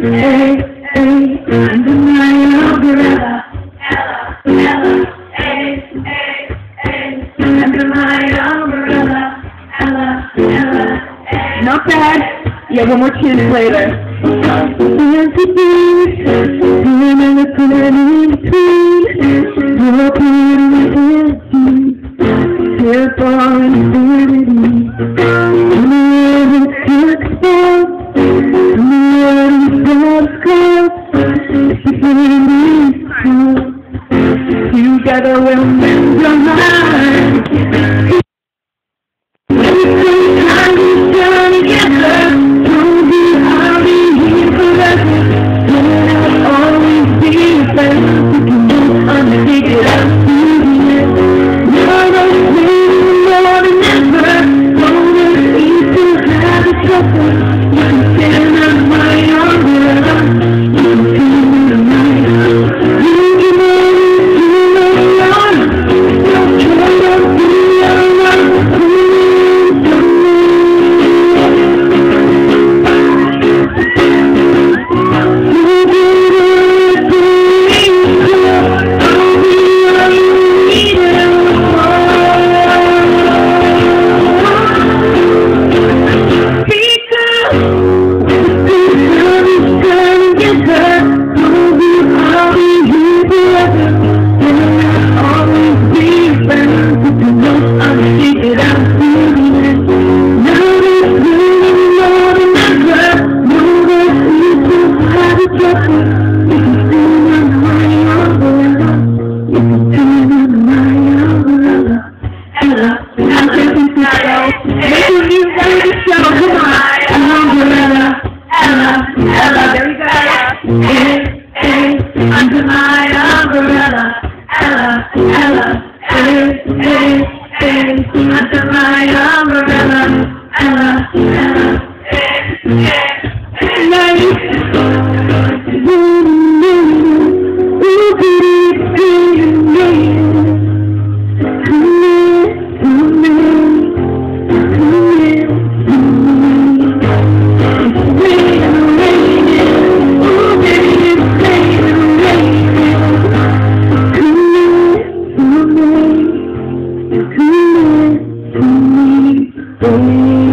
hey, hey, under my umbrella. Ella, hey, hey, hey, under my umbrella. Ella, hey. Not bad. Yeah, one more chance later. Fancy bees, doing a little in between. Walking in the fancy, here for infinity. In the air it's too exposed. In the air it's cold. It's the cold. Together we'll mend your mind. Time is turning together. Don't be I'll be here forever. Don't always be a friend. We can move on and take it out to the end. Never waiting more than ever. Don't let easy have a trouble. You can stand on my umbrella. You can stand on my umbrella. You can under my umbrella, Ella, hey, hey, hey, under my umbrella, Ella, hey, hey, hey, Come